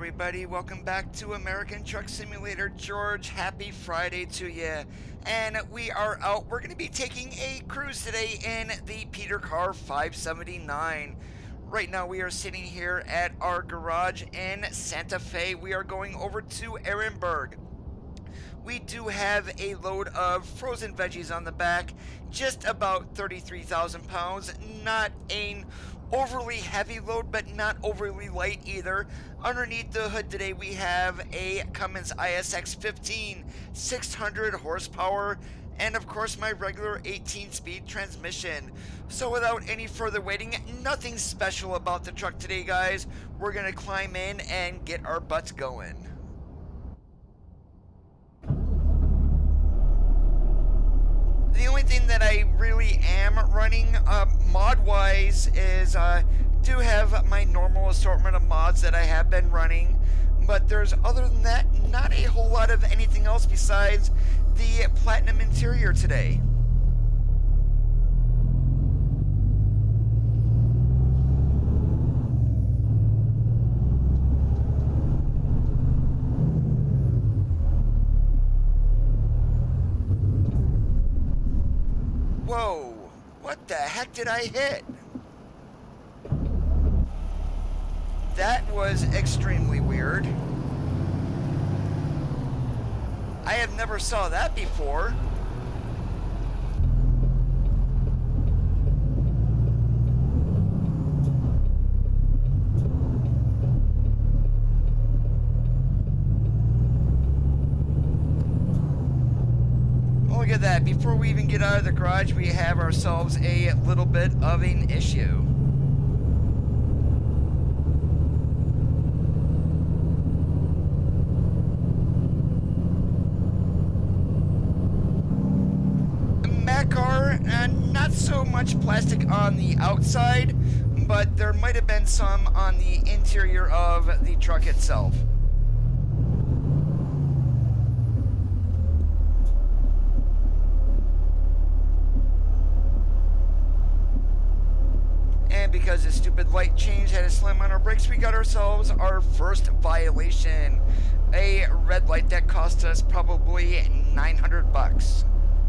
everybody, welcome back to American Truck Simulator. George, happy Friday to you. And we are out, we're going to be taking a cruise today in the Peter Carr 579. Right now we are sitting here at our garage in Santa Fe. We are going over to Ehrenberg. We do have a load of frozen veggies on the back, just about 33,000 pounds, not an overly heavy load, but not overly light either. Underneath the hood today, we have a Cummins ISX 15, 600 horsepower, and of course my regular 18-speed transmission. So without any further waiting, nothing special about the truck today, guys. We're gonna climb in and get our butts going. The only thing that I really am running mod-wise is do have my normal assortment of mods that I have been running, but there's, other than that, not a whole lot of anything else besides the platinum interior today. Whoa, what the heck did I hit? That was extremely weird. I have never saw that before. Look at that, before we even get out of the garage, we have ourselves a little bit of an issue. Macar, not so much plastic on the outside, but there might have been some on the interior of the truck itself. And because the stupid light change had to slam on our brakes, we got ourselves our first violation. A red light that cost us probably 900 bucks.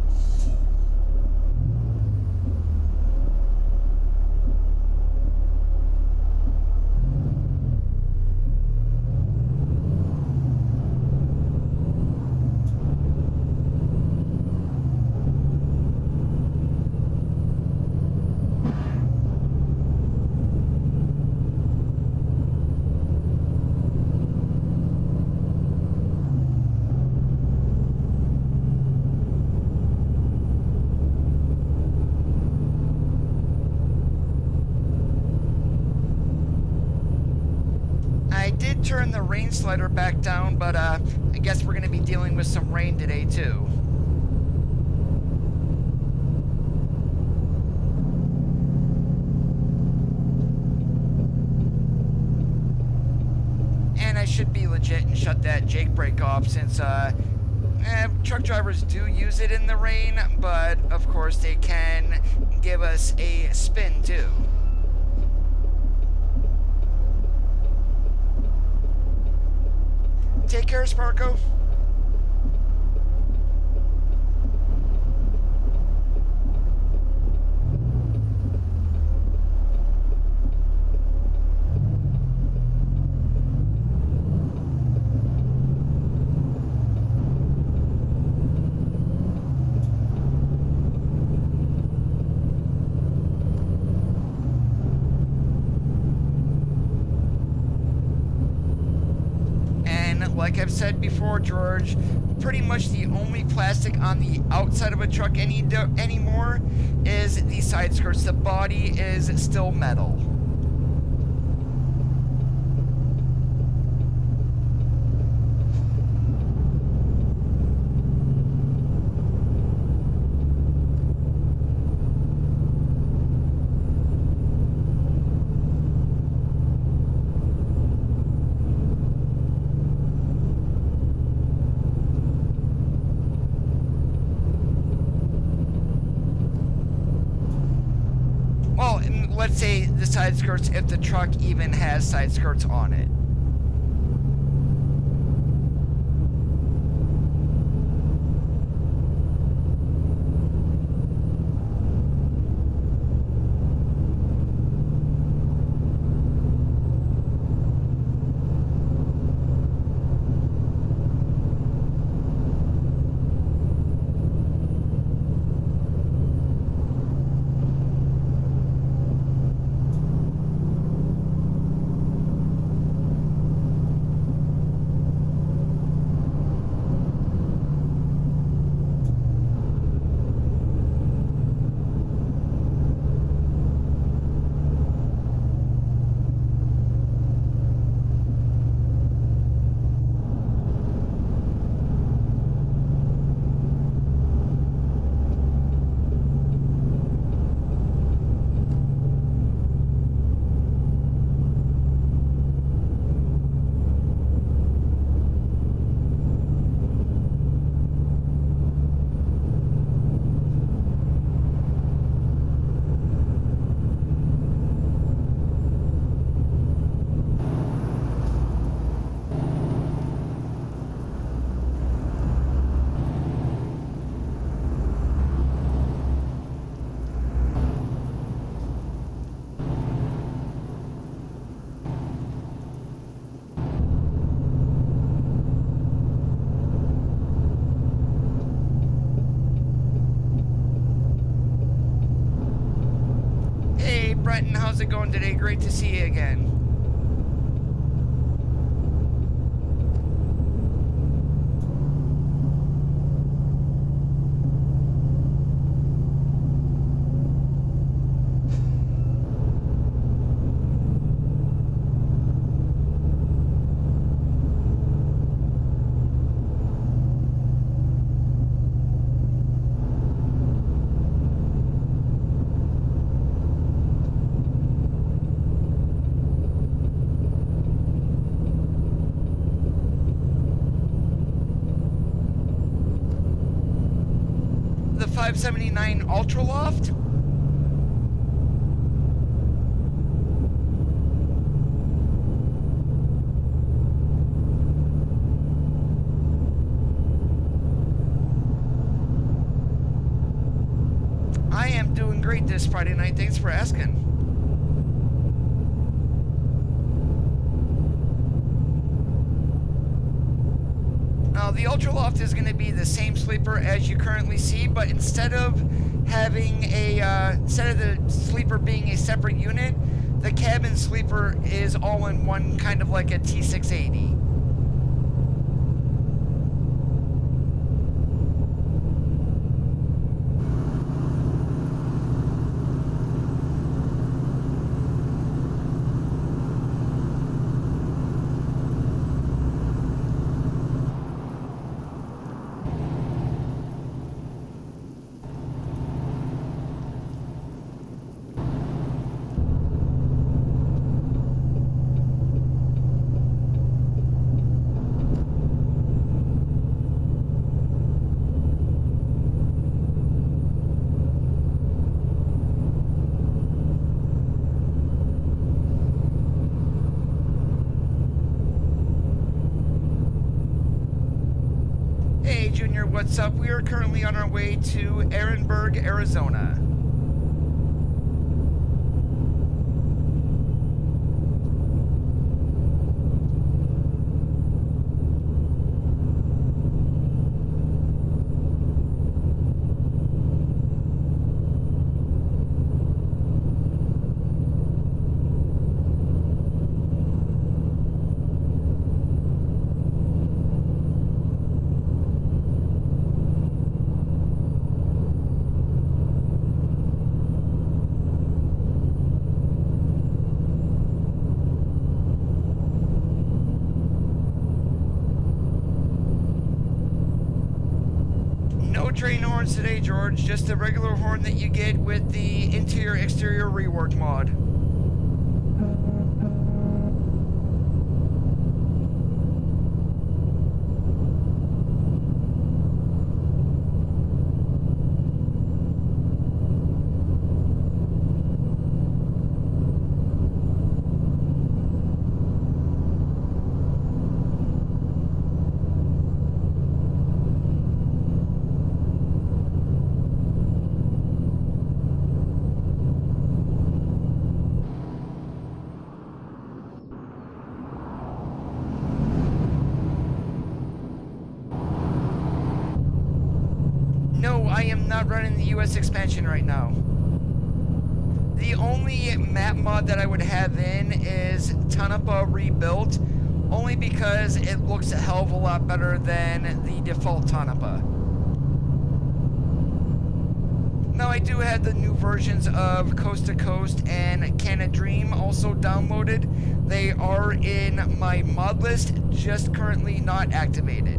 Turn the rain slider back down, but I guess we're going to be dealing with some rain today too. And I should be legit and shut that Jake brake off, since truck drivers do use it in the rain, but of course they can give us a spin too. Take care, Sparko. Like I've said before, George, pretty much the only plastic on the outside of a truck anymore is the side skirts. The body is still metal. Let's say the side skirts, if the truck even has side skirts on it. Brenton. How's it going today? Great to see you again. The 579 Ultra Loft? I am doing great this Friday night. Thanks for asking. The Ultra Loft is going to be the same sleeper as you currently see, but instead of having instead of the sleeper being a separate unit, the cabin sleeper is all in one, kind of like a T680. Hey Junior, what's up? We are currently on our way to Ehrenberg, Arizona. Train horns today, George. Just the regular horn that you get with the interior-exterior rework mod. No, I am not running the US expansion right now. The only map mod that I would have in is Tonopah Rebuilt, only because it looks a hell of a lot better than the default Tonopah. Now I do have the new versions of Coast to Coast and Canada Dream also downloaded. They are in my mod list, just currently not activated.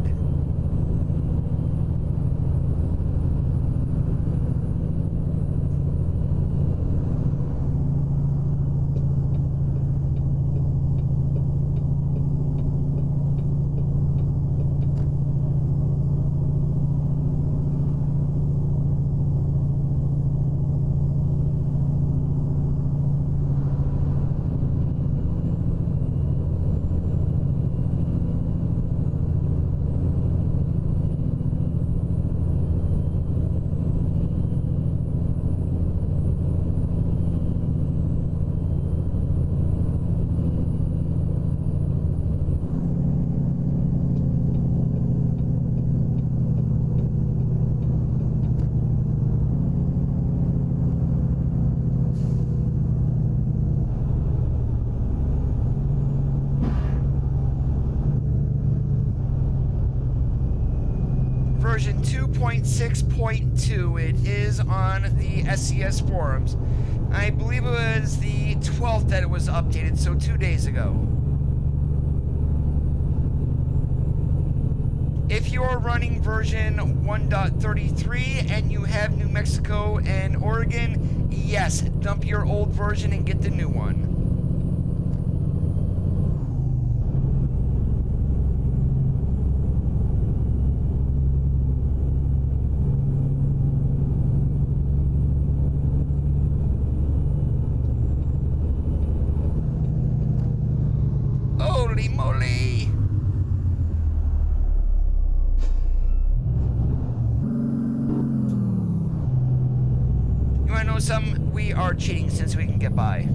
version 2.6.2. It is on the SCS forums. I believe it was the 12th that it was updated, so 2 days ago. If you are running version 1.33 and you have New Mexico and Oregon, yes, dump your old version and get the new one. Holy moly! You wanna know something? We are cheating since we can get by.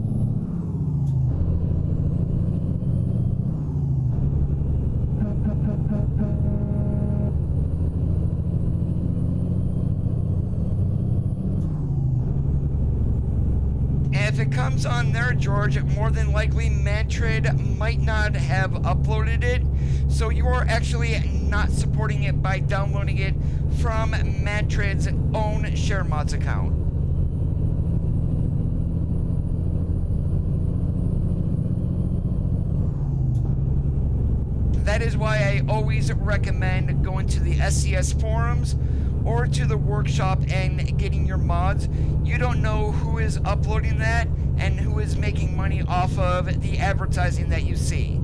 If it comes on there, George, more than likely Mantrid might not have uploaded it, so you are actually not supporting it by downloading it from Mantrid's own ShareMods account. That is why I always recommend going to the SCS forums or to the workshop and getting your mods. You don't know who is uploading that and who is making money off of the advertising that you see.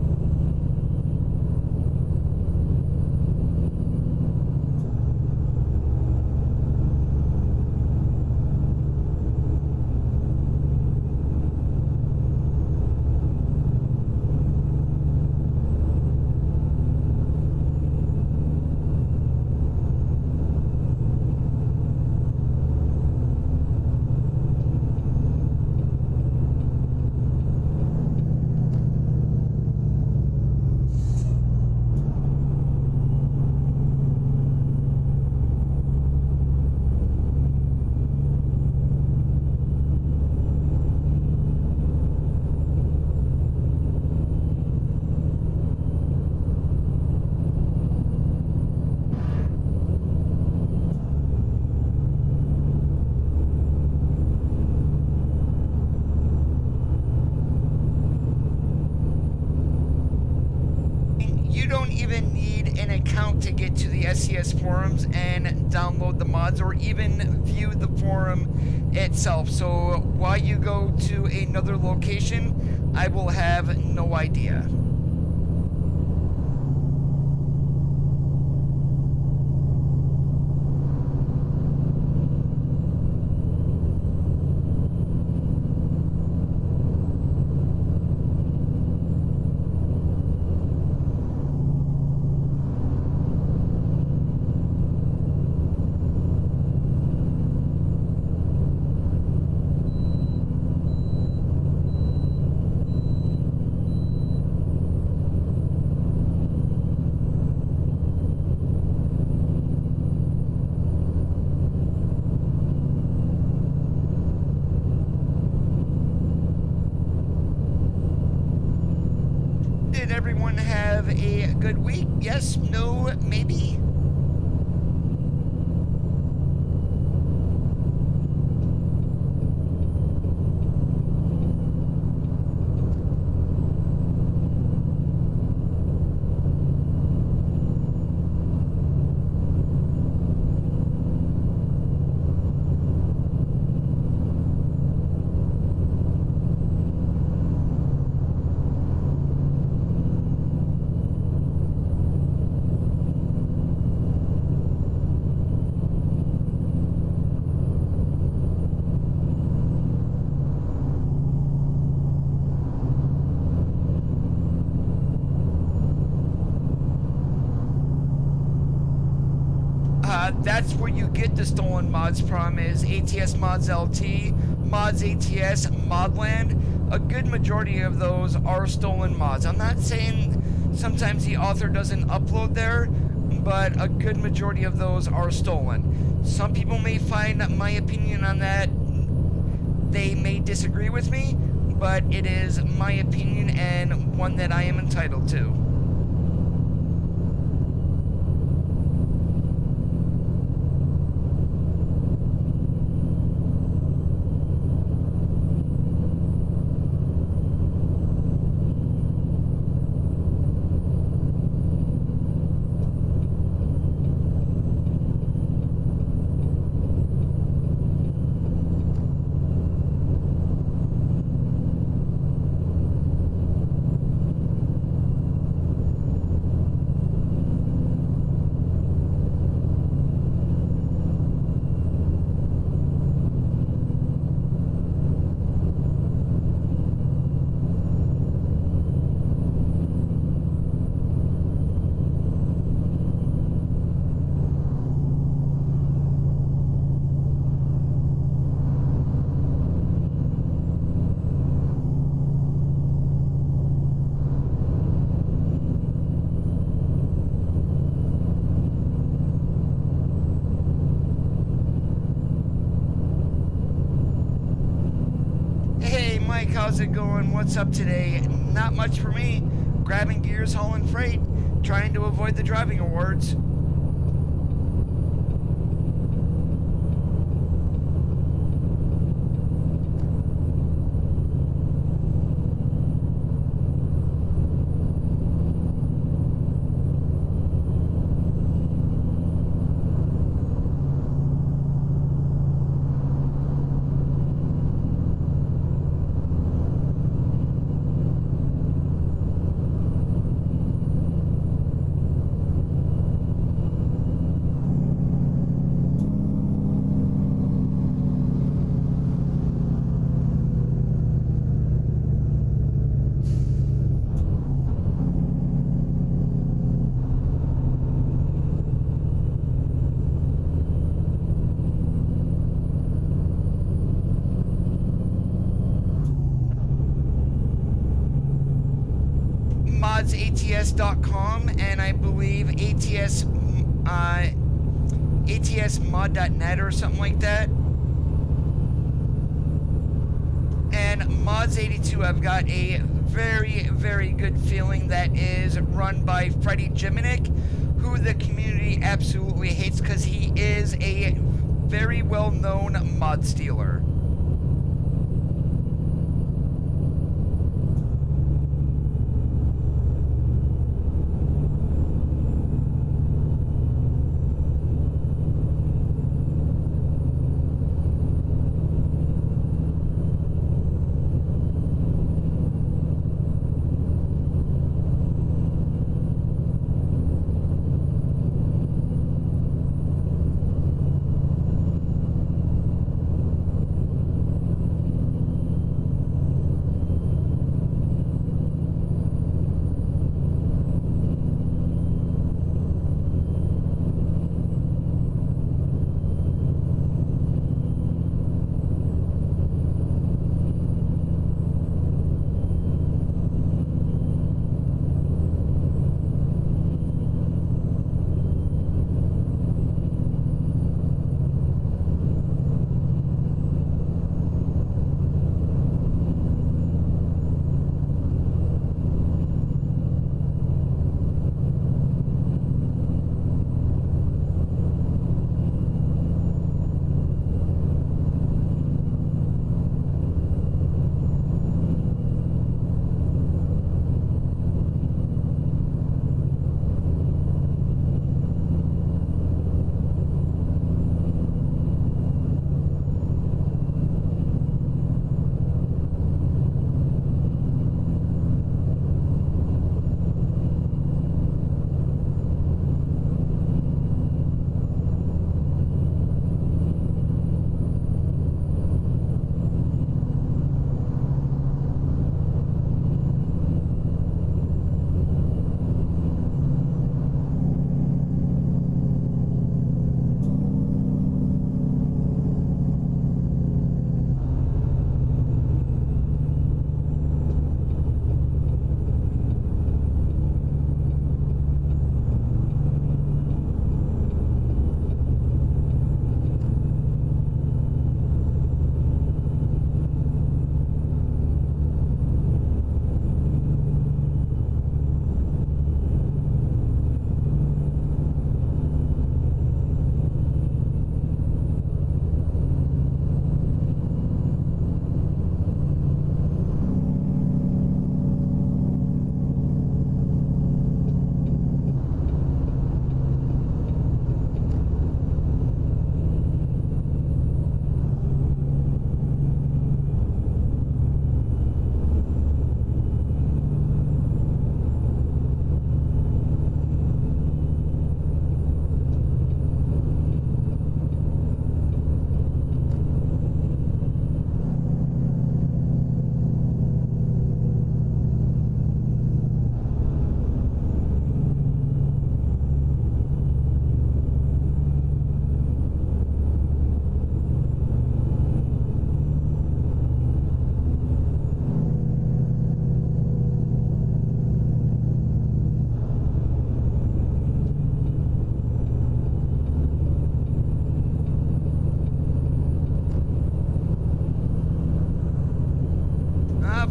Even need an account to get to the SCS forums and download the mods or even view the forum itself. So while you go to another location, I will have no idea. Did everyone have a good week? Yes, no, maybe? That's where you get the stolen mods from, is ATS Mods LT, Mods ATS, Modland. A good majority of those are stolen mods. I'm not saying sometimes the author doesn't upload there, but a good majority of those are stolen. Some people may find my opinion on that, they may disagree with me, but it is my opinion and one that I am entitled to. Mike, how's it going? What's up today? Not much for me. Grabbing gears, hauling freight, trying to avoid the driving awards. modsats.com and I believe atsmod.net or something like that. And Mods82, I've got a very, very good feeling that is run by Freddie Jiminik, who the community absolutely hates because he is a very well-known mod stealer.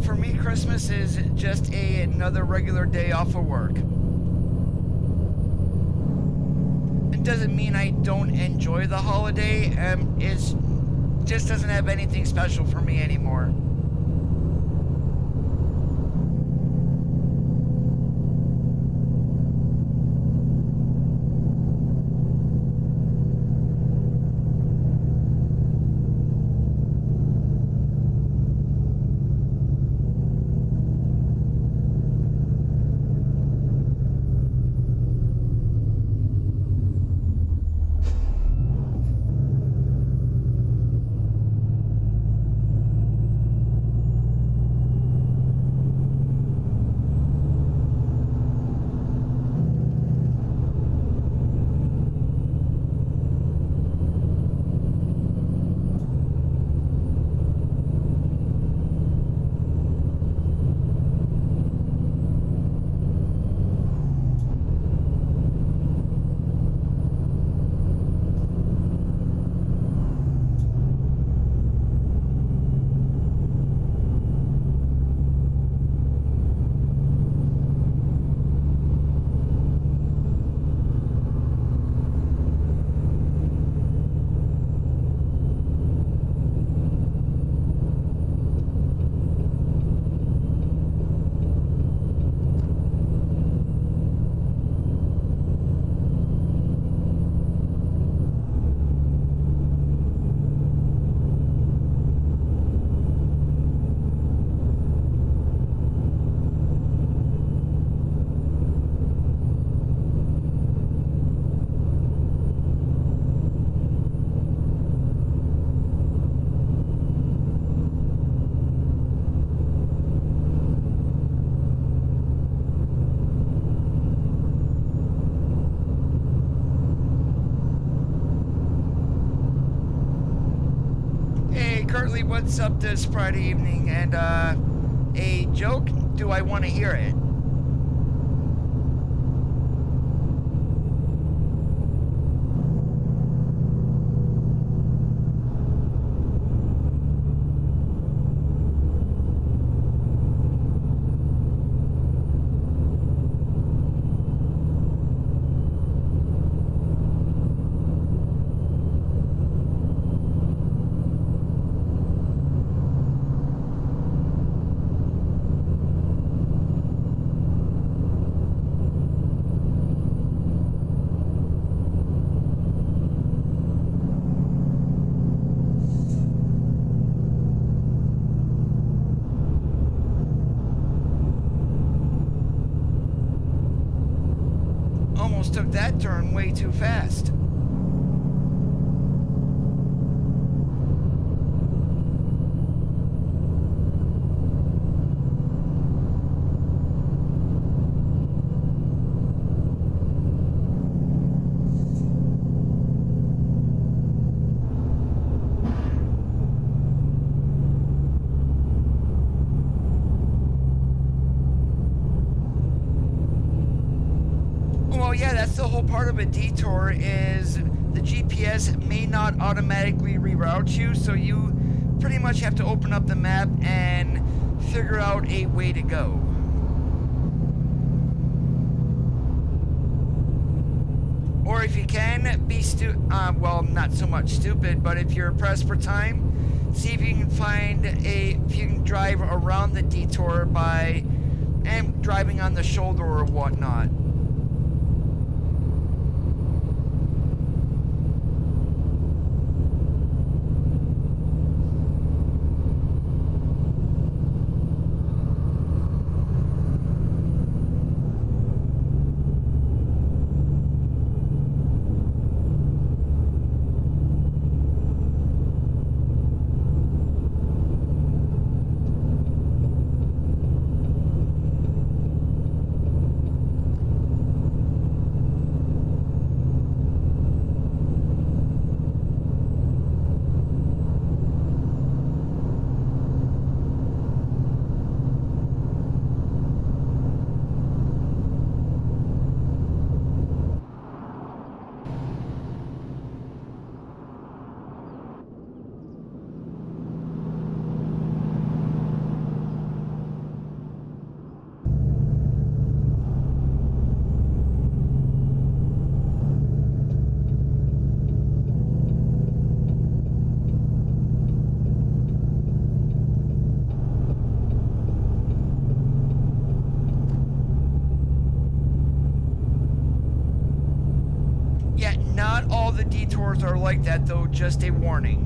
For me, Christmas is just another regular day off of work. It doesn't mean I don't enjoy the holiday. It just doesn't have anything special for me anymore. Curtly, what's up this Friday evening? And a joke? Do I want to hear it? Almost took that turn way too fast. Well, yeah, that's the whole part of a detour is the GPS may not automatically reroute you, so you pretty much have to open up the map and figure out a way to go. Or if you can, be well, not so much stupid, but if you're pressed for time, see if you can if you can drive around the detour by driving on the shoulder or whatnot. the detours are like that, though, just a warning.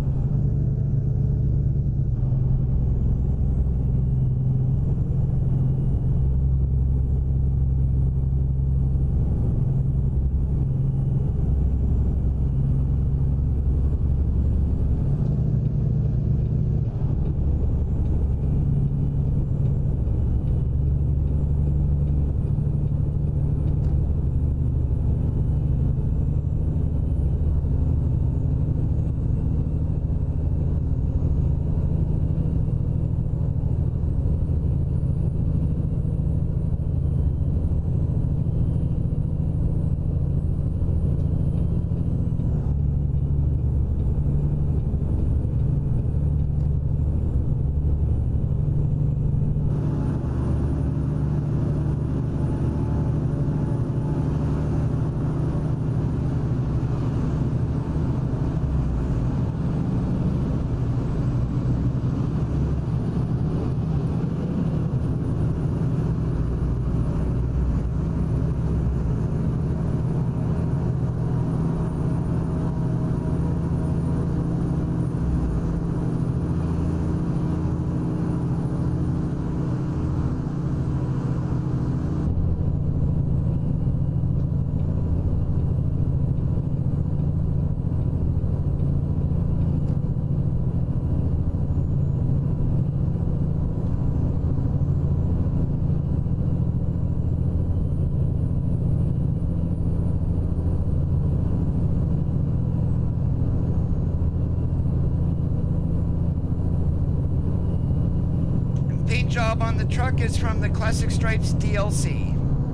Paint job on the truck is from the Classic Stripes DLC.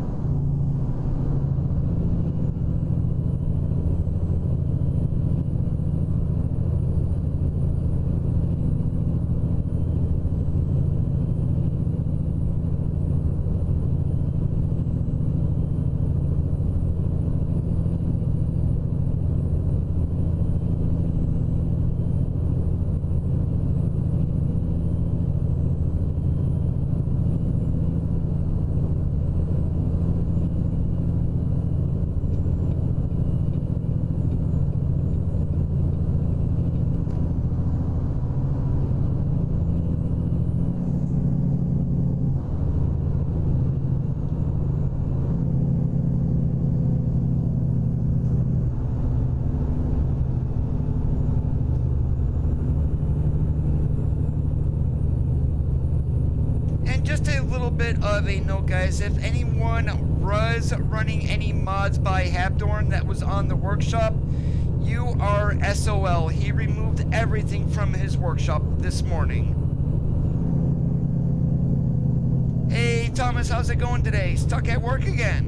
Just a little bit of a note, guys, if anyone was running any mods by Habdorn that was on the workshop, you are SOL. He removed everything from his workshop this morning. Hey Thomas, how's it going today? Stuck at work again?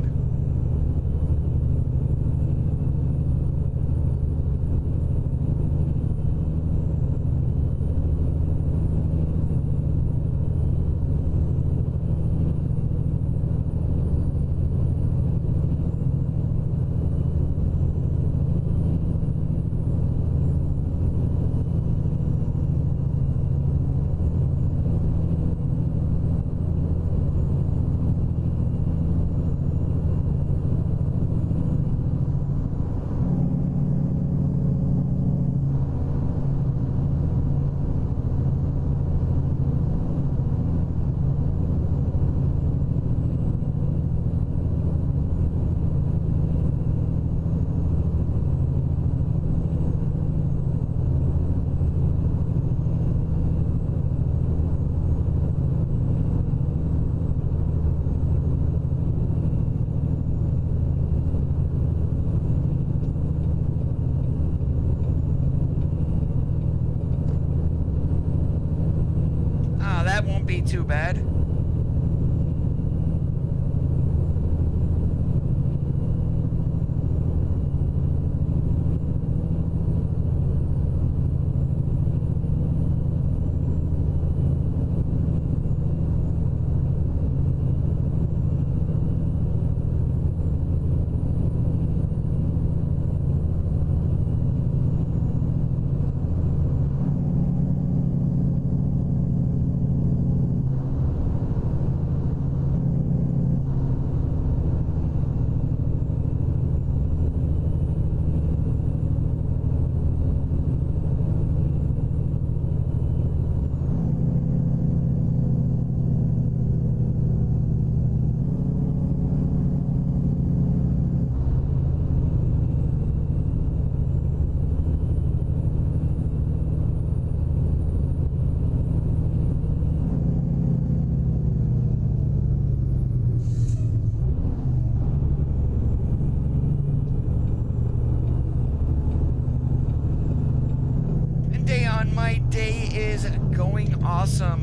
That won't be too bad.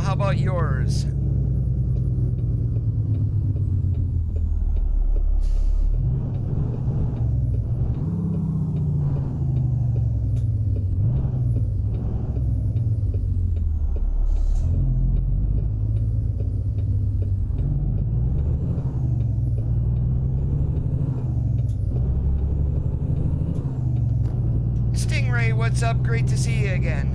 How about yours? Stingray, what's up? Great to see you again.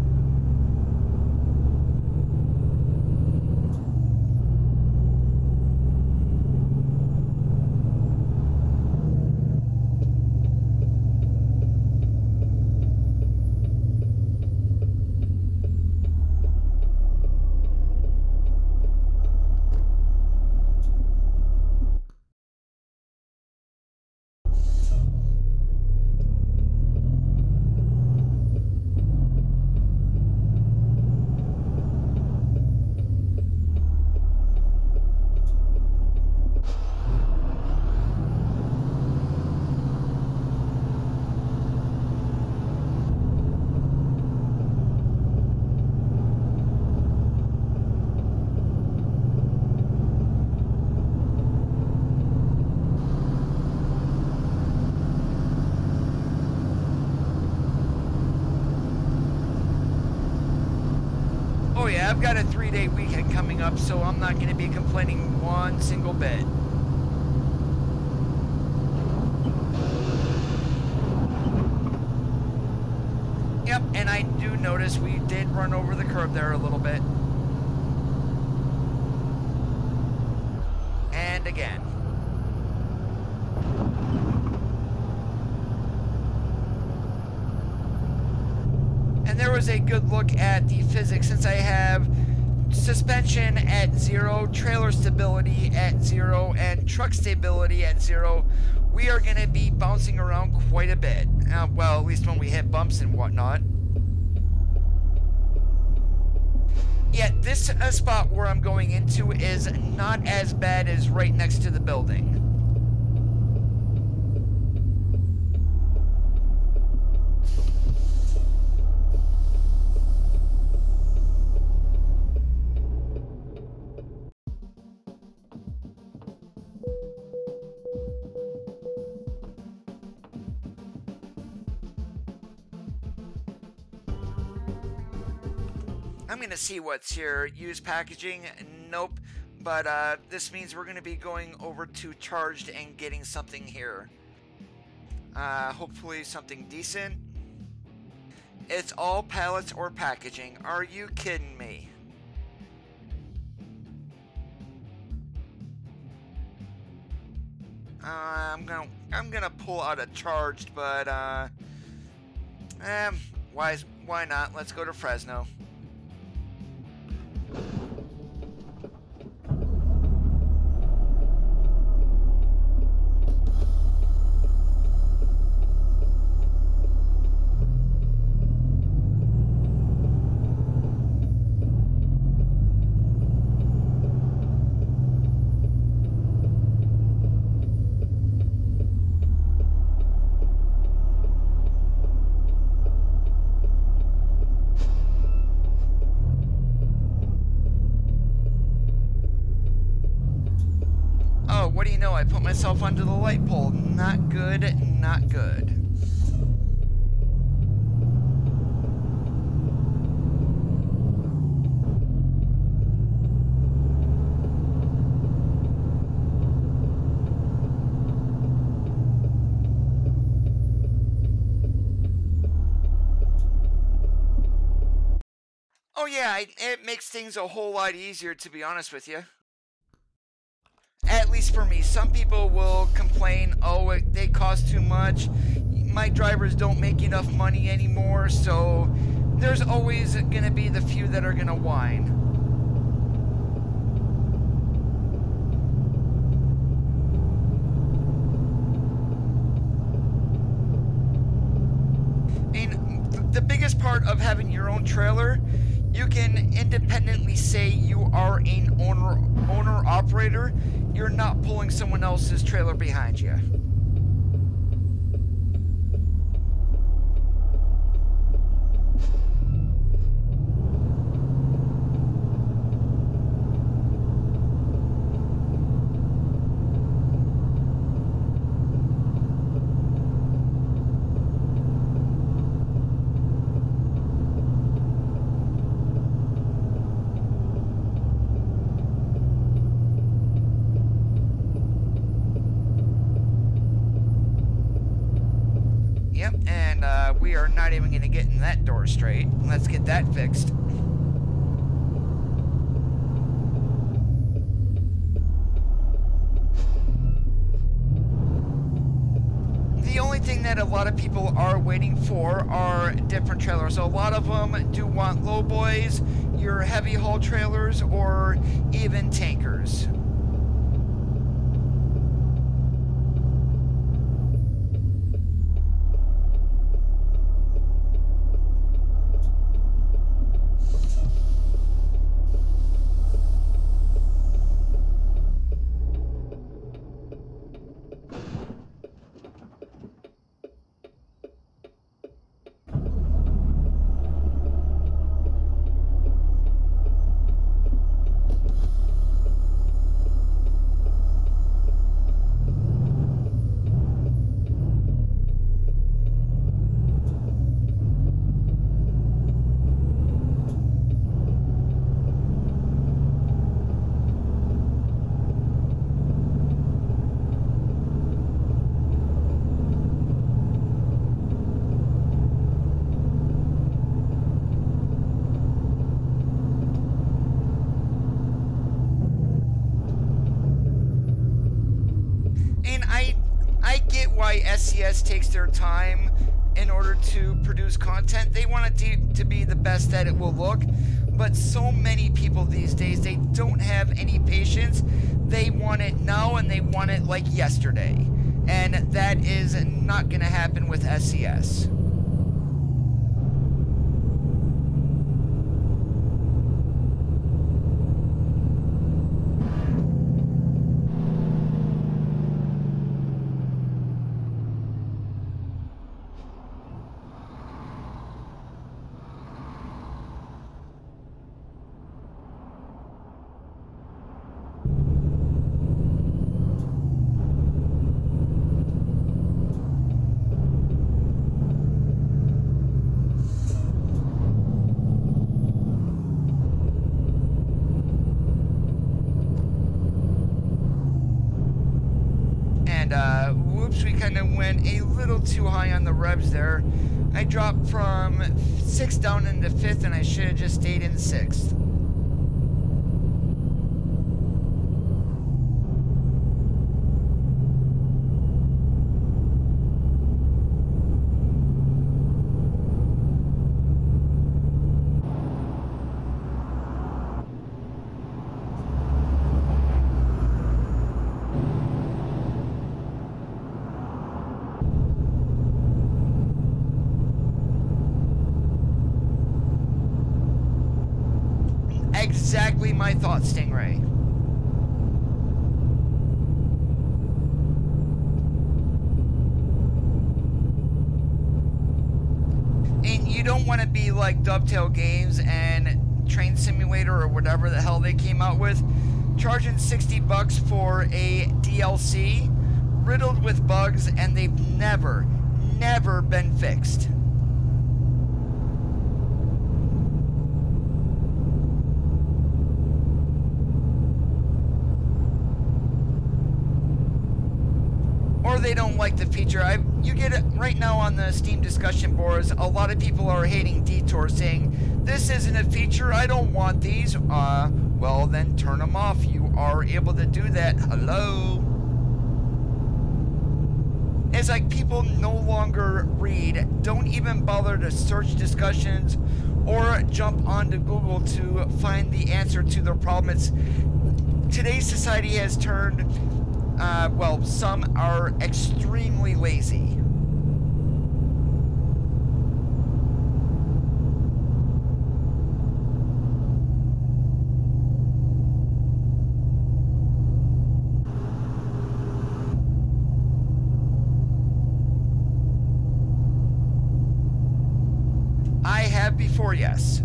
Oh yeah, I've got a 3-day weekend coming up, so I'm not going to be complaining one single bit. Yep, and I do notice we did run over the curb there a little bit. And again. And there was a good look at the physics. Since I have suspension at 0, trailer stability at 0, and truck stability at 0, we are going to be bouncing around quite a bit. Well, at least when we hit bumps and whatnot. Yeah, this spot where I'm going into is not as bad as right next to the building. I'm going to see what's here. Used packaging? Nope. But this means we're going to be going over to Charged and getting something here. Hopefully something decent. It's all pallets or packaging. Are you kidding me? I'm gonna pull out a Charged, but why not? Let's go to Fresno. What do you know? I put myself under the light pole. Not good, not good. Oh yeah, it makes things a whole lot easier, to be honest with you. At least for me. Some people will complain, oh, they cost too much, my drivers don't make enough money anymore, so there's always going to be the few that are going to whine. And the biggest part of having your own trailer, you can independently say you are an owner-operator. You're not pulling someone else's trailer behind you. Yep, and we are not even going to get in that door straight. Let's get that fixed. The only thing that a lot of people are waiting for are different trailers. So a lot of them do want lowboys, your heavy haul trailers, or even tankers. SCS takes their time in order to produce content. They want it to be the best that it will look, but so many people these days, they don't have any patience. They want it now and they want it like yesterday, and that is not going to happen with SCS. Whoops, we kind of went a little too high on the revs there. I dropped from 6th down into 5th, and I should have just stayed in 6th. Exactly my thought, Stingray. And you don't want to be like Dovetail Games and Train Simulator or whatever the hell they came out with, charging $60 for a DLC riddled with bugs, and they've never been fixed. Or they don't like the feature. You get it right now on the Steam discussion boards. A lot of people are hating detours, saying, this isn't a feature, I don't want these. Well, then turn them off. You are able to do that. Hello? It's like people no longer read, don't even bother to search discussions or jump onto Google to find the answer to their problem. Today's society has turned, well, some are extremely lazy. I have before, yes.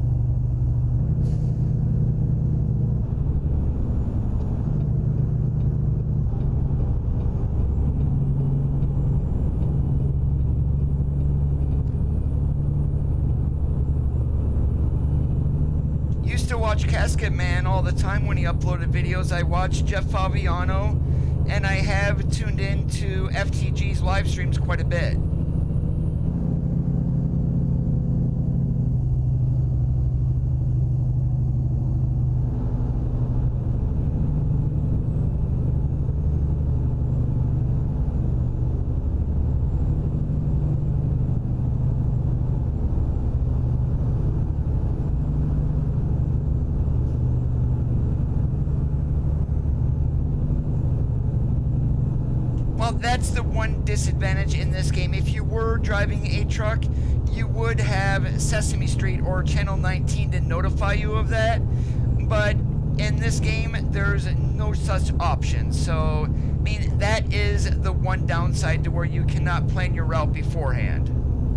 Used to watch Casket Man all the time when he uploaded videos. I watched Jeff Favignano, and I have tuned into FTG's live streams quite a bit. that's the one disadvantage in this game. If you were driving a truck, you would have Sesame Street or Channel 19 to notify you of that, but in this game, there's no such option. So, I mean, that is the one downside to where you cannot plan your route beforehand.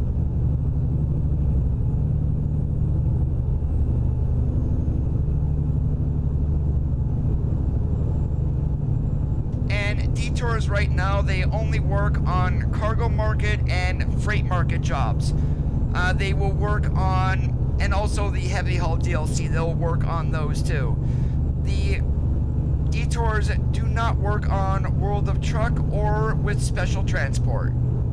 And detours right now, they only work on cargo market and freight market jobs. They will work on, and also the heavy haul DLC, they'll work on those too. The detours do not work on World of Truck or with special transport.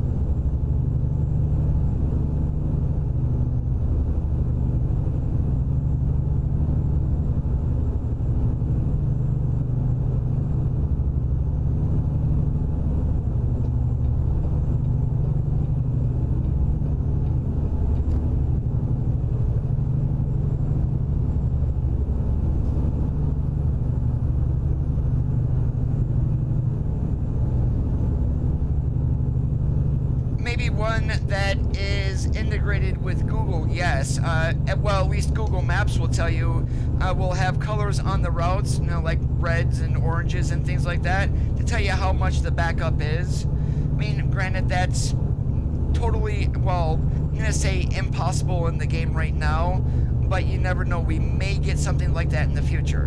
Maybe one that is integrated with Google, yes. Well, at least Google Maps will tell you, will have colors on the routes, you know, like reds and oranges and things like that, to tell you how much the backup is. I mean, granted, that's totally, well, I'm going to say impossible in the game right now, but you never know, we may get something like that in the future.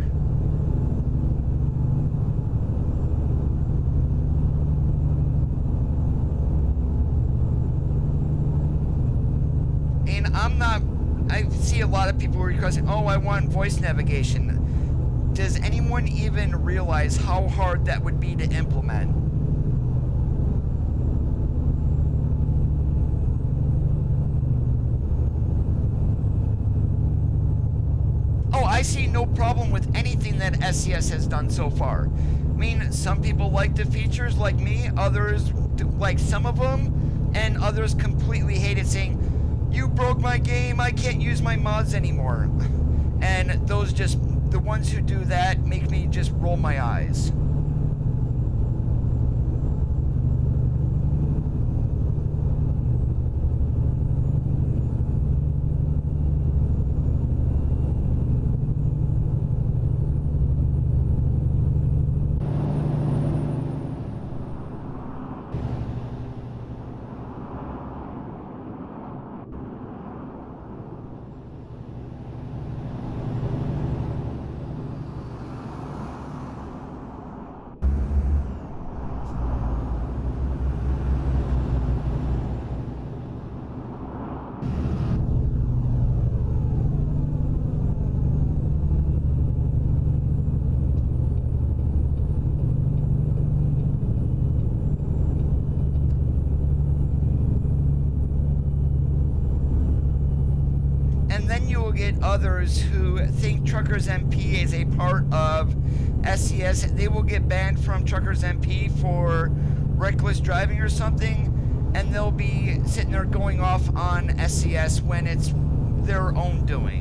And I see a lot of people requesting, oh, I want voice navigation. Does anyone even realize how hard that would be to implement? Oh, I see no problem with anything that SCS has done so far. I mean, some people like the features like me, others like some of them, and others completely hate it, saying, you broke my game, I can't use my mods anymore. And those just, the ones who do that make me just roll my eyes. And then you will get others who think Truckers MP is a part of SCS. They will get banned from Truckers MP for reckless driving or something, and they'll be sitting there going off on SCS when it's their own doing.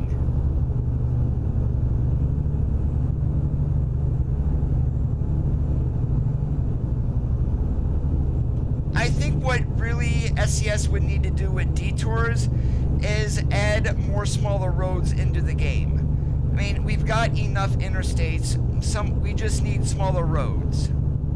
I think what really SCS would need to do with detours is add more smaller roads into the game. I mean, we've got enough interstates, we just need smaller roads.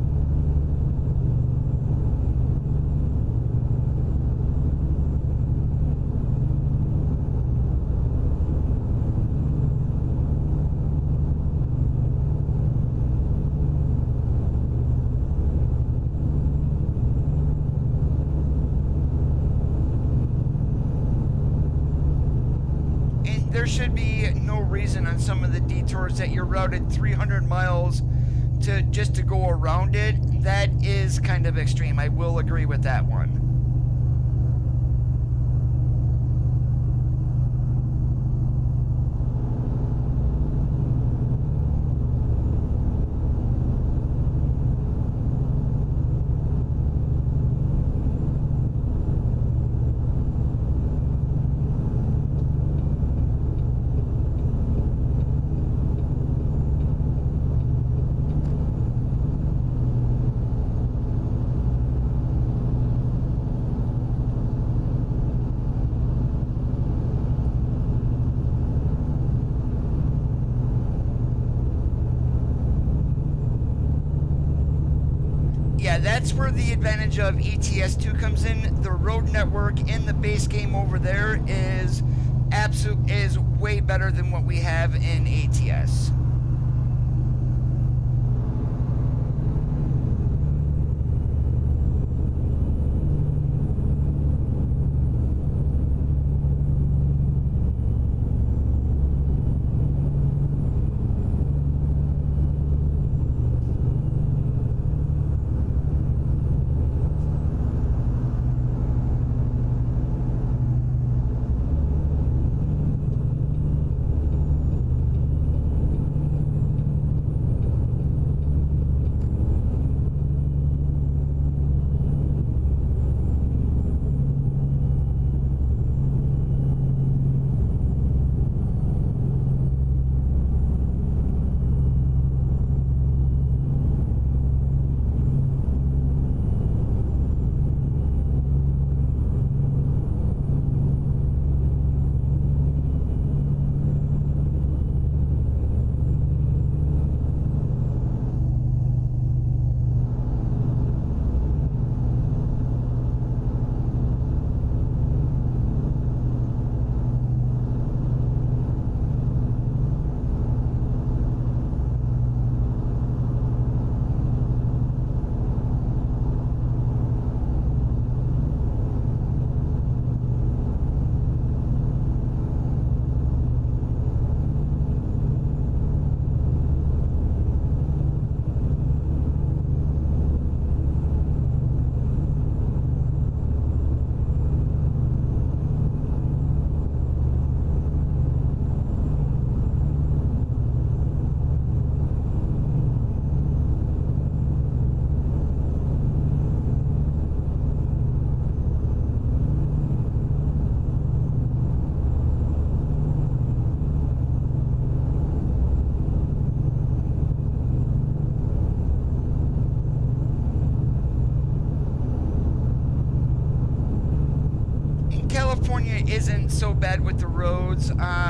There should be no reason on some of the detours that you're routed 300 miles to just to go around it. That is kind of extreme. I will agree with that one. yeah, that's where the advantage of ETS2 comes in. The road network in the base game over there is way better than what we have in ATS. California isn't so bad with the roads.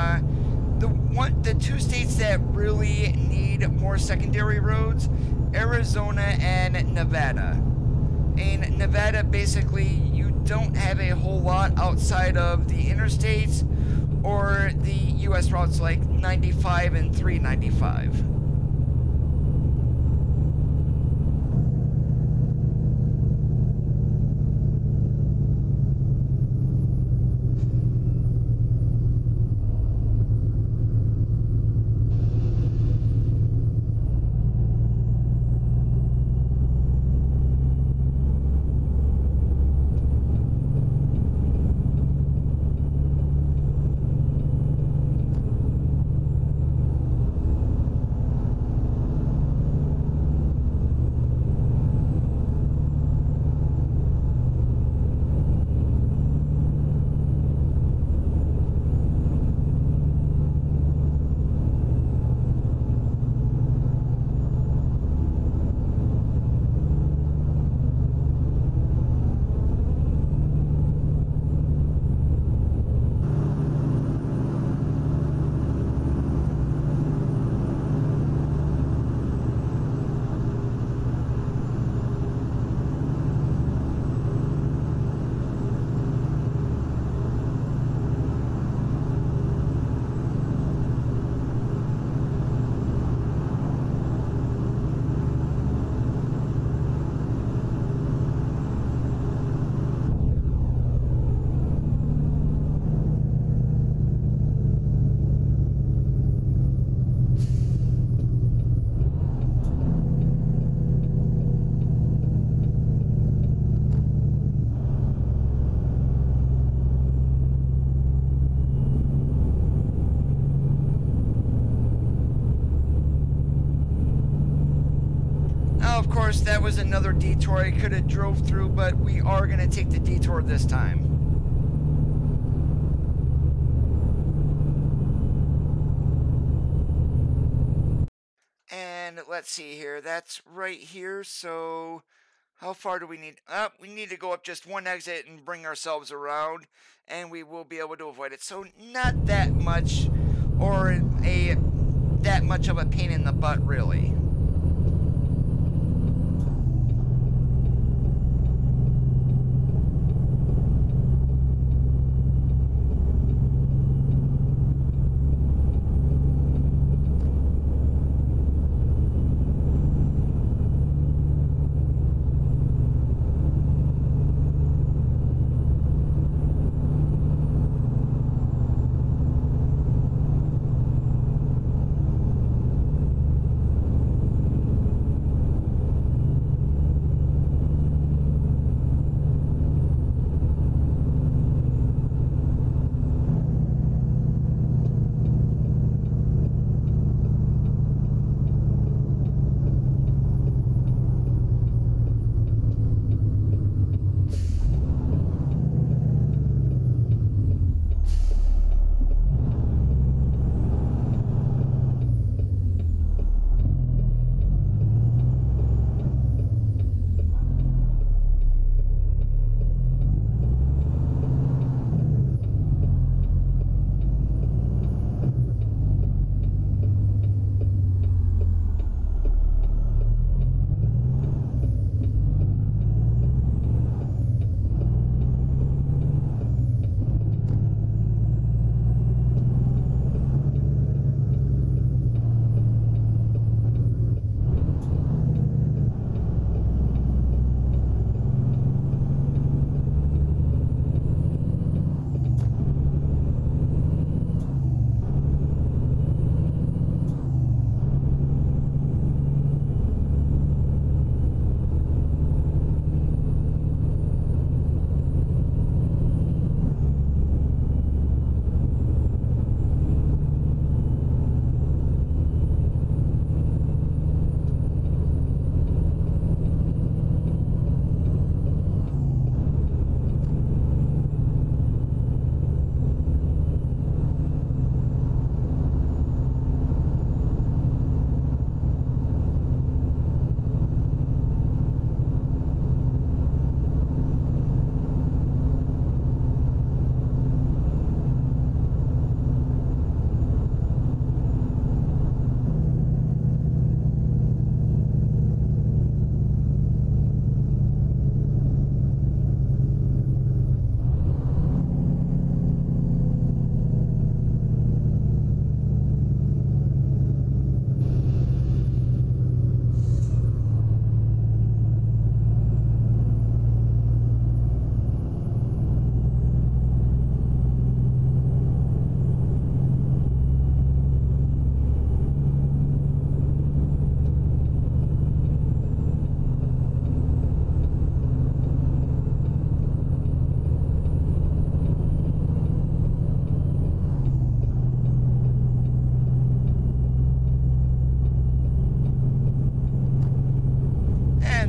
The two states that really need more secondary roads, Arizona and Nevada. In Nevada, basically, you don't have a whole lot outside of the interstates or the U.S. routes like 95 and 395. Of course, that was another detour I could have drove through, but we are going to take the detour this time. And let's see here, that's right here, so how far do we need? We need to go up just one exit and bring ourselves around, and we will be able to avoid it. So not that much, or that much of a pain in the butt, really.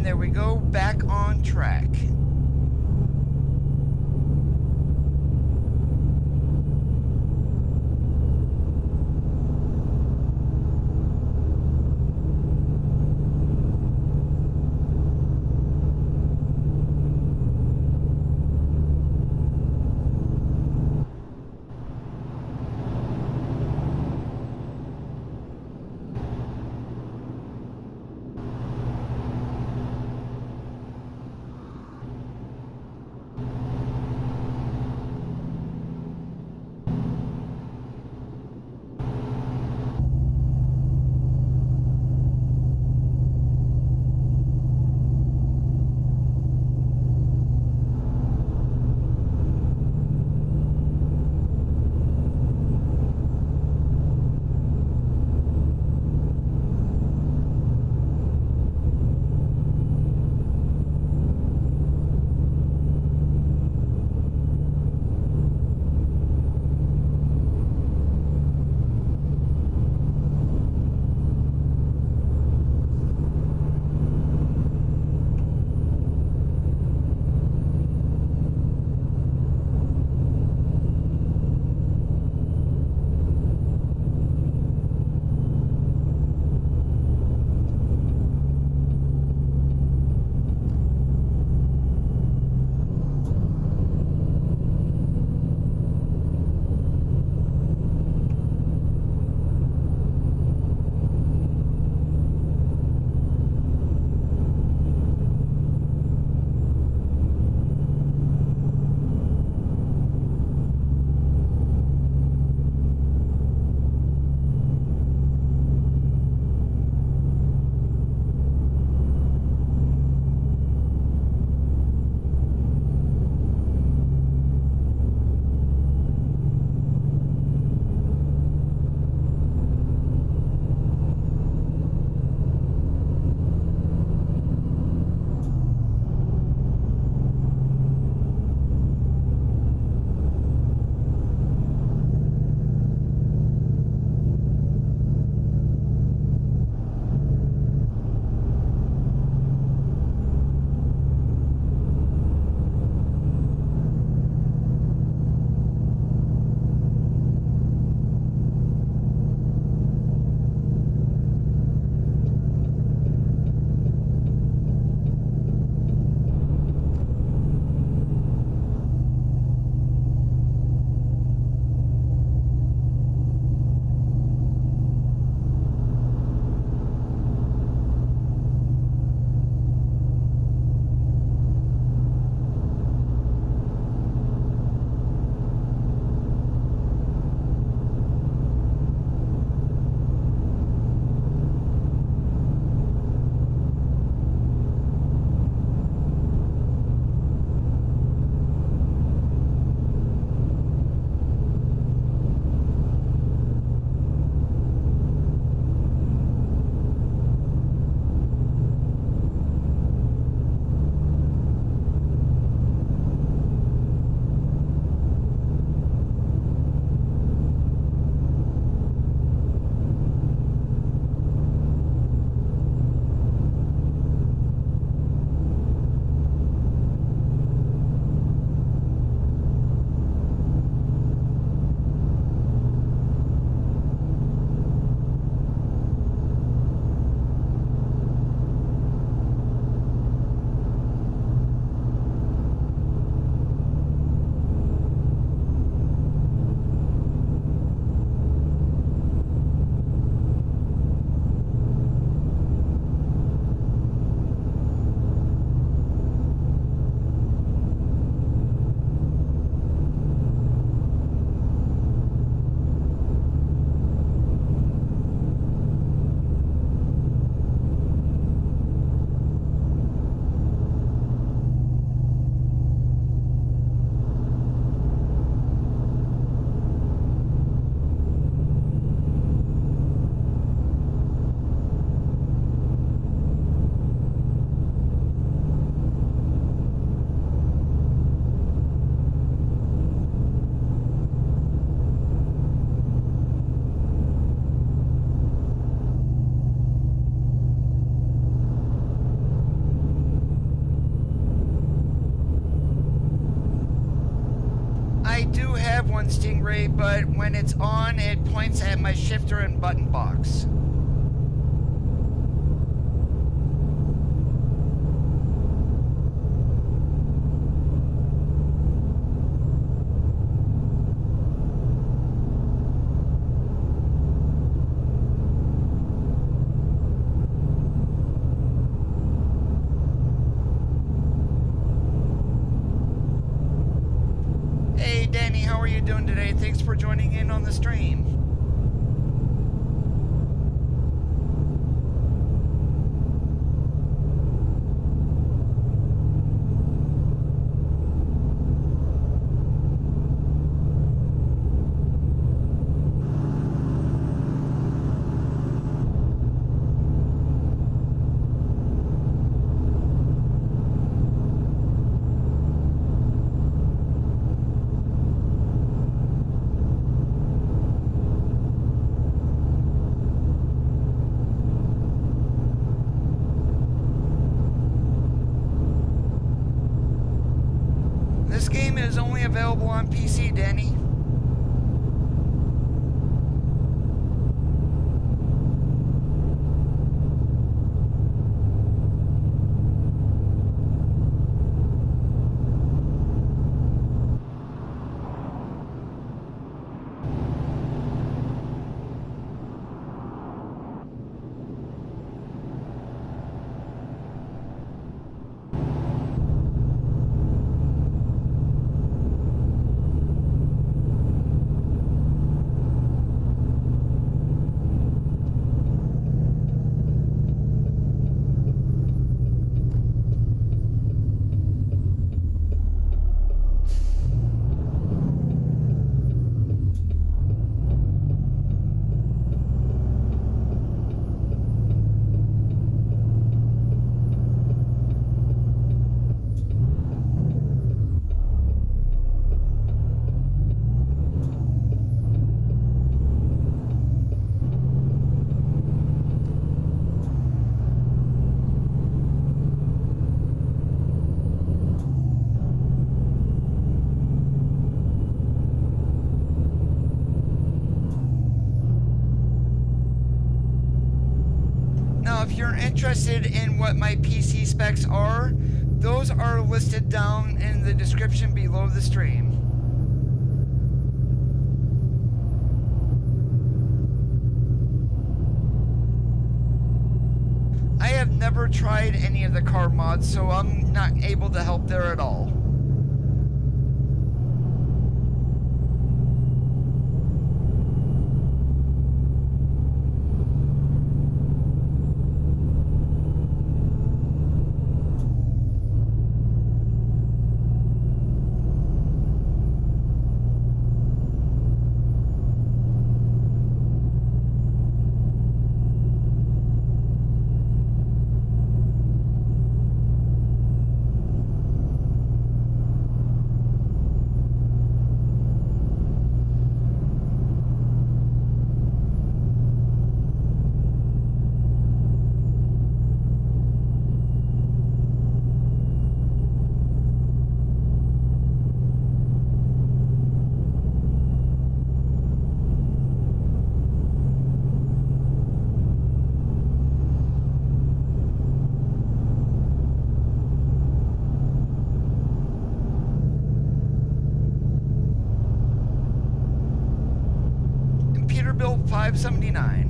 And there we go, back on track. F1 Stingray, but when it's on, it points at my shifter and button box. Hey Danny, how are you doing today? Thanks for joining in on the stream. This game is only available on PC, Danny. Now, if you're interested in what my PC specs are, those are listed down in the description below the stream. I have never tried any of the car mods, so I'm not able to help there at all. Peterbilt 579.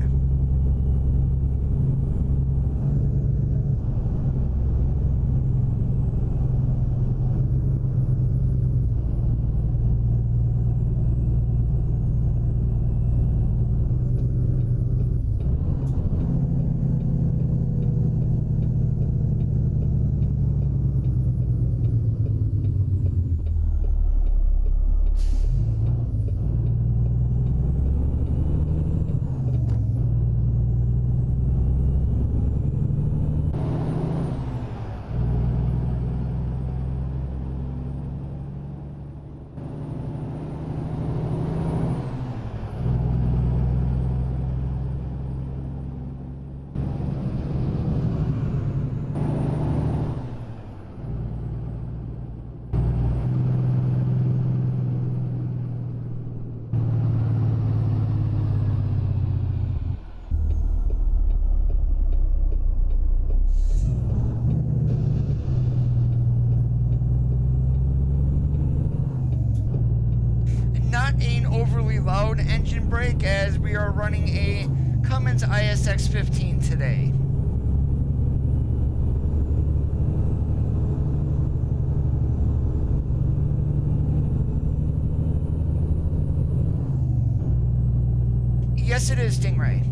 break as we are running a Cummins ISX 15 today. Yes, it is, Stingray.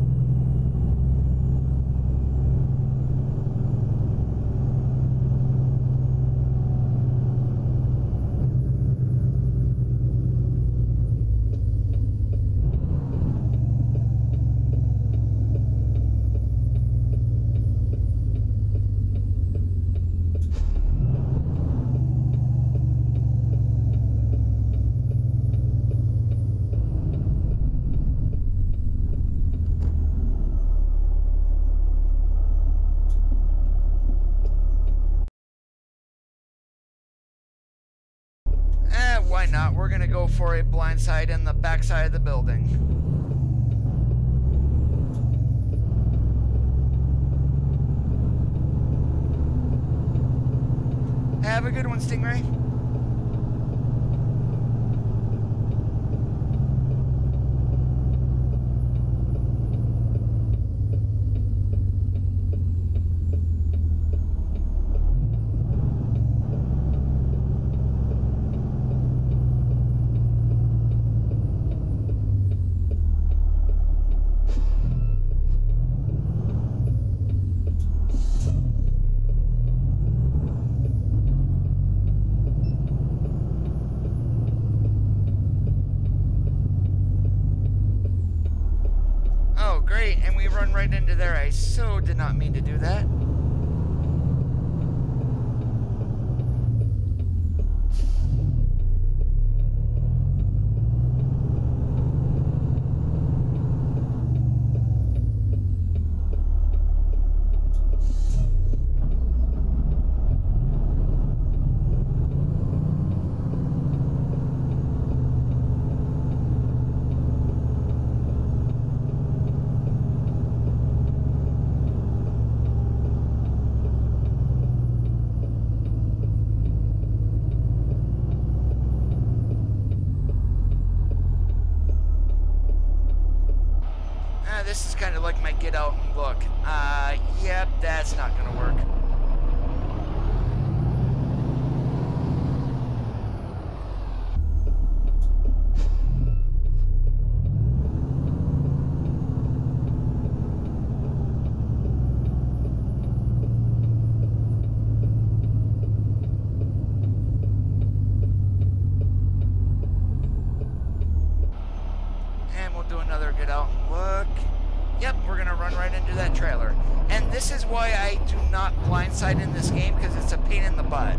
Why not? We're gonna go for a blindside in the backside of the building. Have a good one, Stingray. Oh, great, and we run right into there. I so did not mean to do that. This is kind of like my get out and look. Yep, that's not gonna work. And we'll do another get out and look. Yep, we're gonna run right into that trailer. And this is why I do not blindside in this game, because it's a pain in the butt.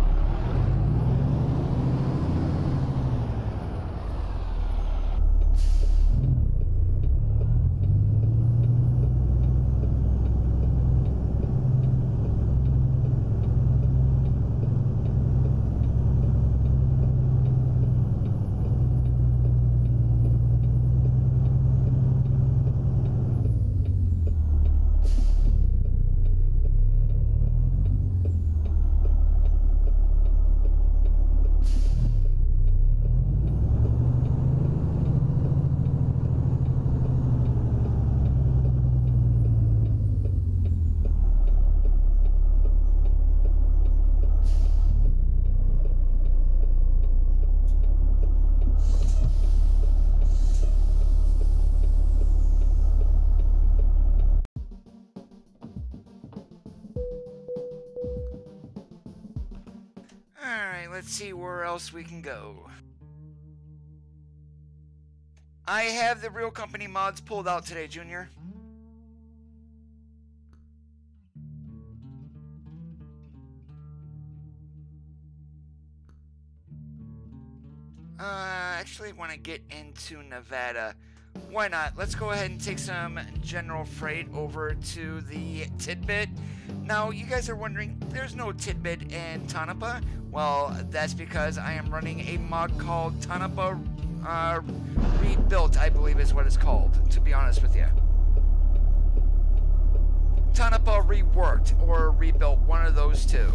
Alright, let's see where else we can go. I have the Real Company mods pulled out today, Junior. Actually want to get into Nevada. Why not? Let's go ahead and take some general freight over to the Tidbit. Now, you guys are wondering, there's no Tidbit in Tonopah. Well, that's because I am running a mod called Tonopah Rebuilt, I believe is what it's called, to be honest with you. Tonopah Reworked or Rebuilt, one of those two.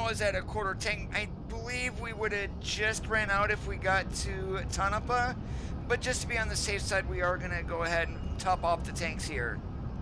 was at a quarter tank. I believe we would have just ran out if we got to Tonopah, but just to be on the safe side, we are going to go ahead and top off the tanks here.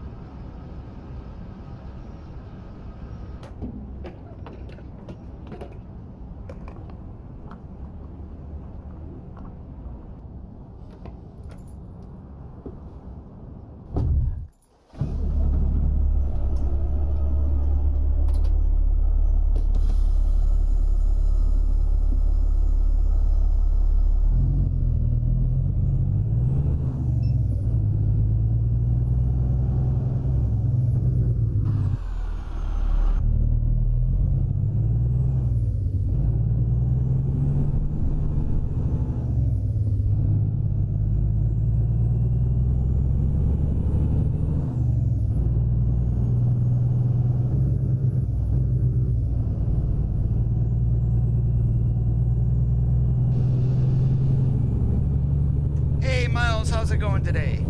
How's it going today?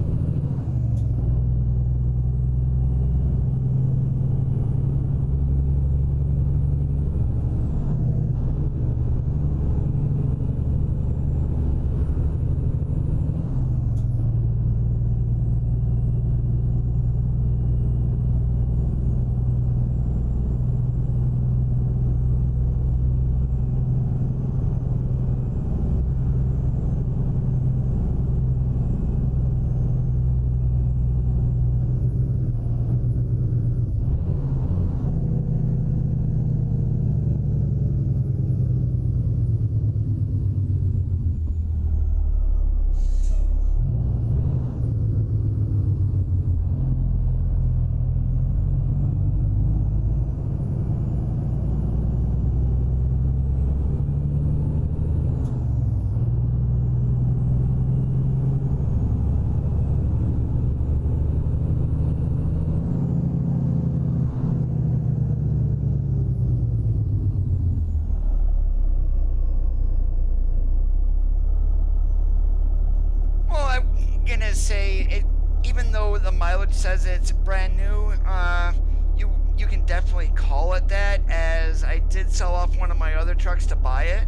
Say it, even though the mileage says it's brand new, you can definitely call it that, as I did sell off one of my other trucks to buy it,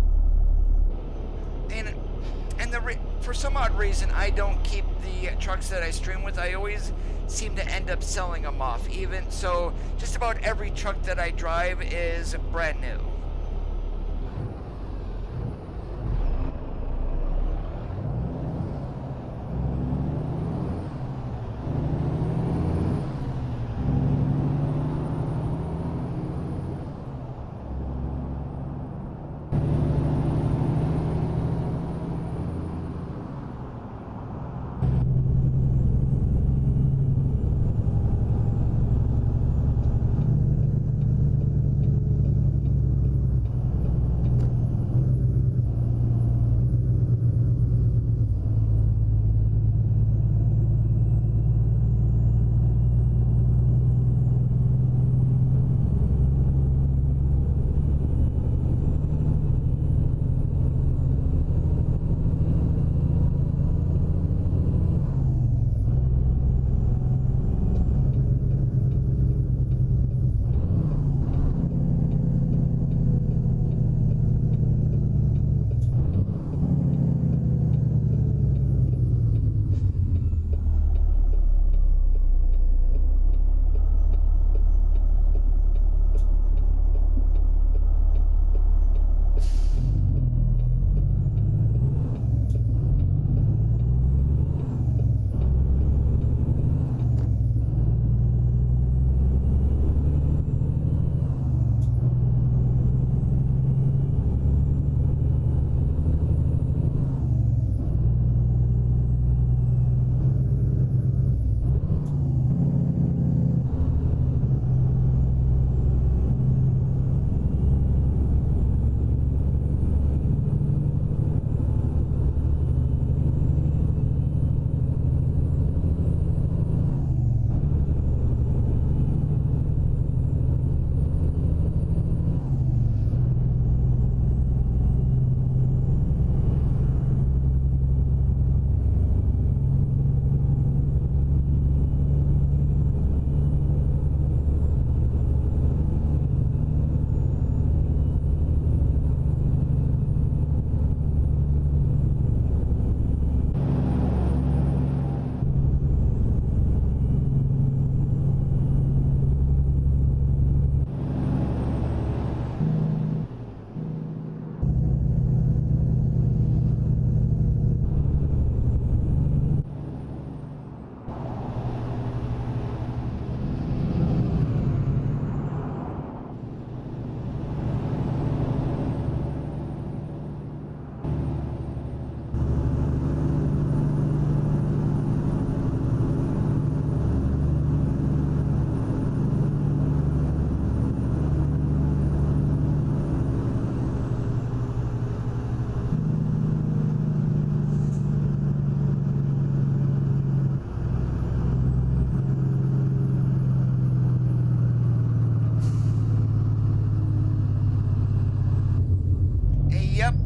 and for some odd reason I don't keep the trucks that I stream with. I always seem to end up selling them off, even so. Just about every truck that I drive is brand new.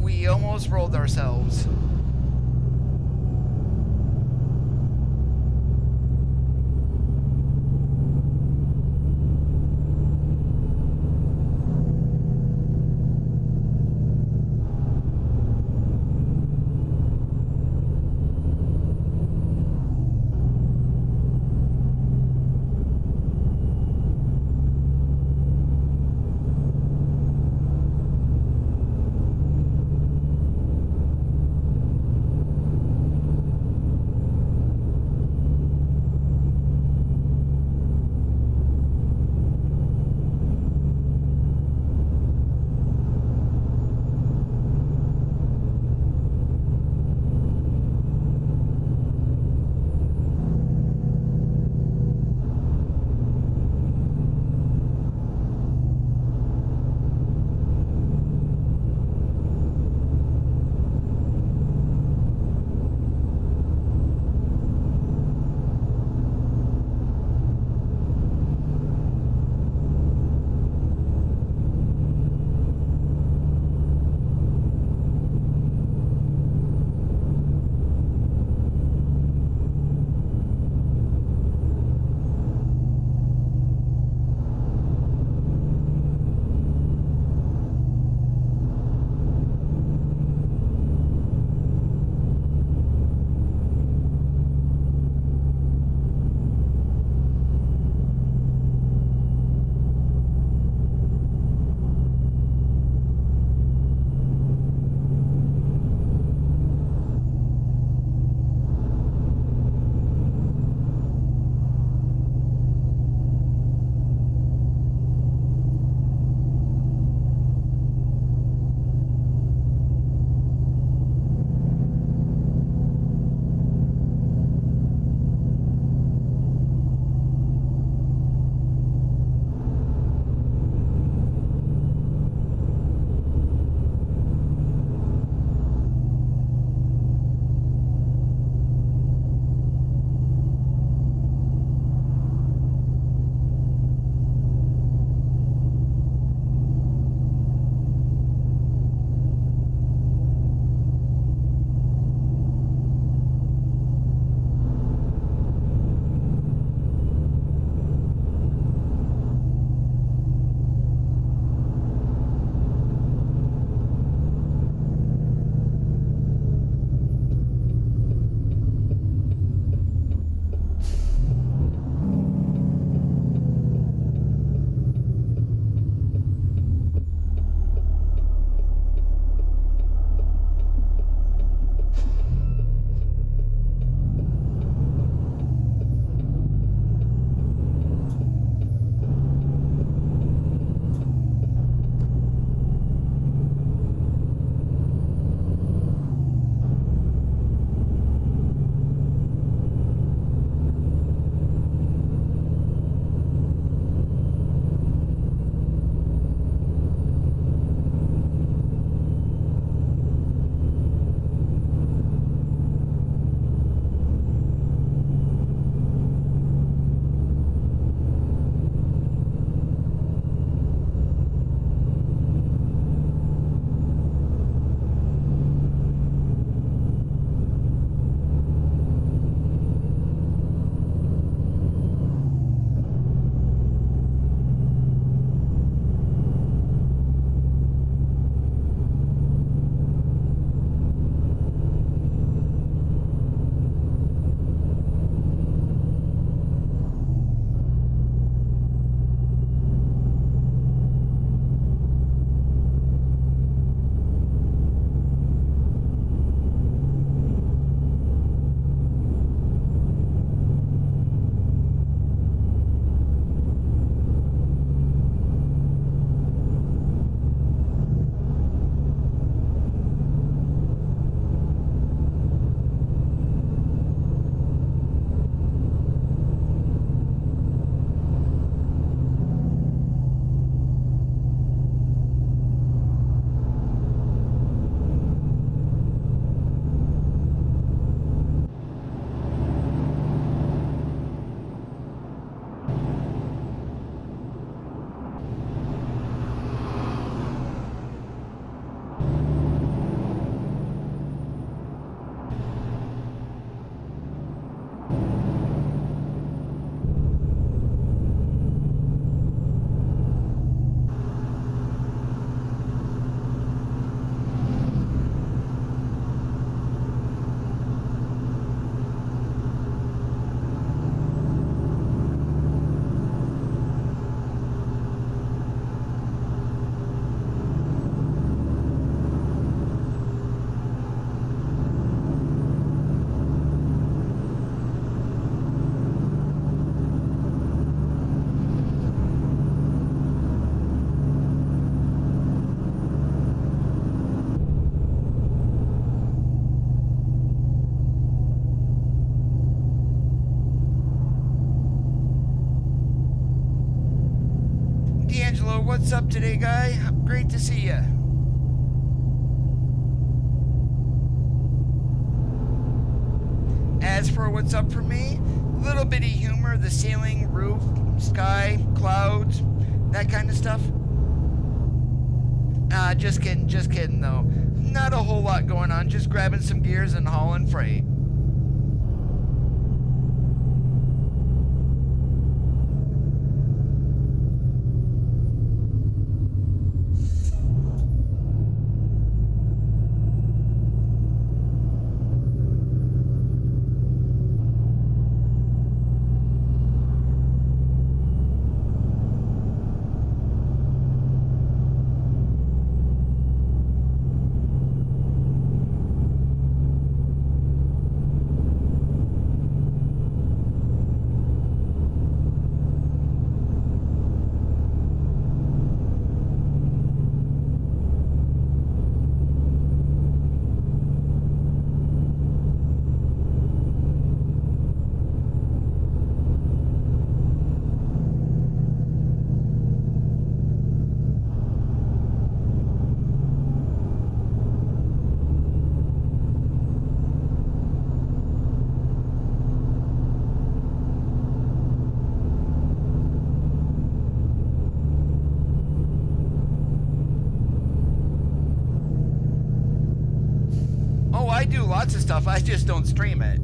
we almost rolled ourselves. what's up today, guy? Great to see you. As for what's up for me, little bitty humor, the ceiling, roof, sky, clouds, that kind of stuff. Just kidding though. Not a whole lot going on, just grabbing some gears and hauling freight. Oh, I do lots of stuff, I just don't stream it.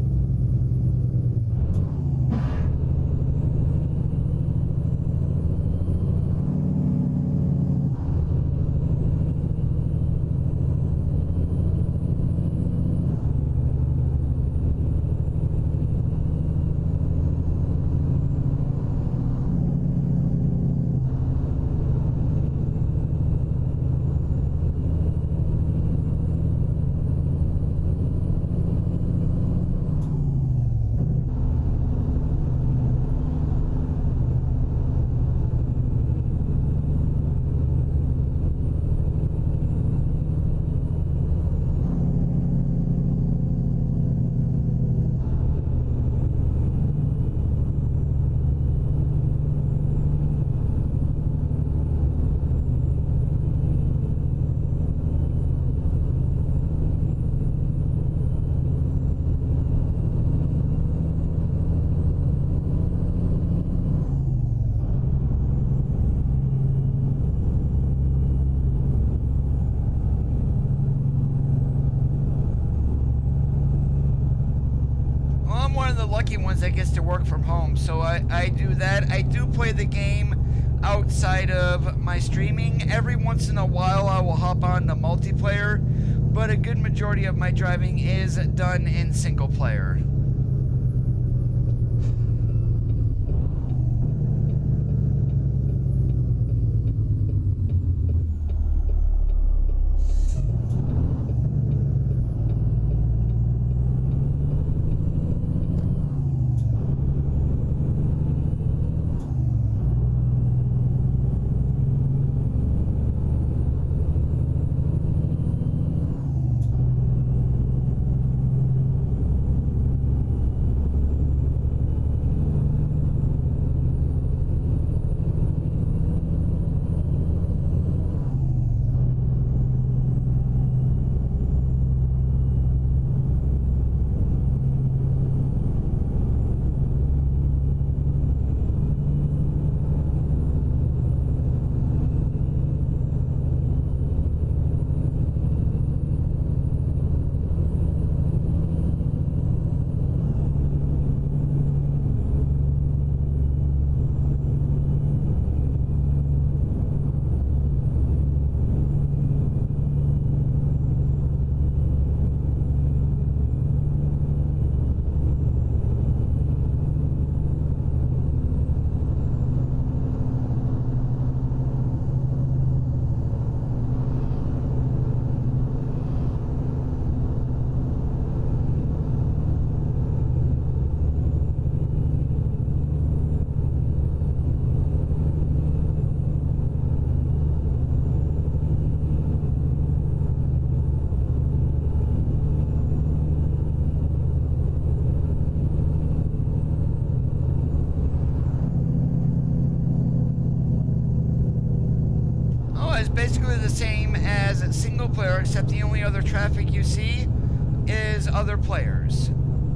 Lucky ones that gets to work from home, so I do that. I do play the game outside of my streaming. Every once in a while I will hop on the multiplayer, but a good majority of my driving is done in single player. same as single player, except the only other traffic you see is other players.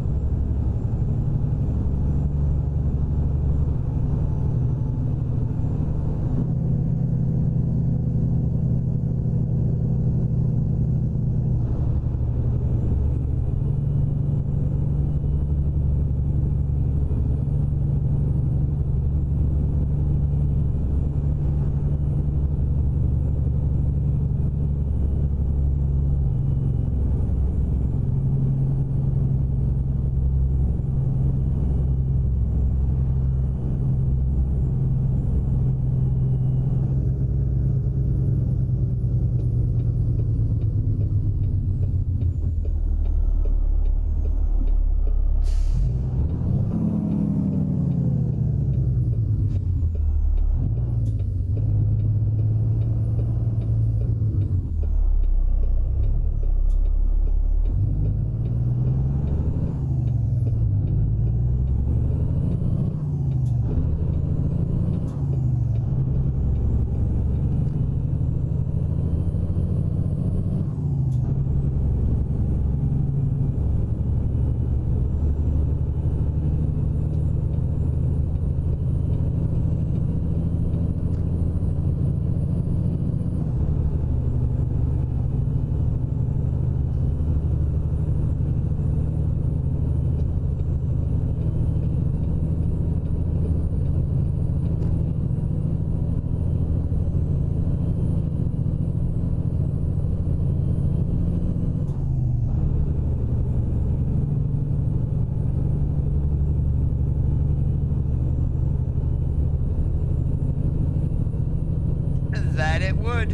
That it would.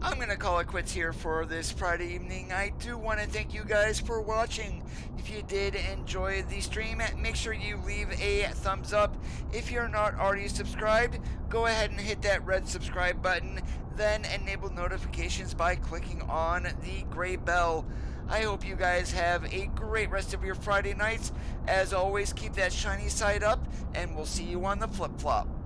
I'm going to call it quits here for this Friday evening. I do want to thank you guys for watching. If you did enjoy the stream, make sure you leave a thumbs up. If you're not already subscribed, go ahead and hit that red subscribe button, then enable notifications by clicking on the gray bell. I hope you guys have a great rest of your Friday nights. As always, keep that shiny side up, and we'll see you on the flip-flop.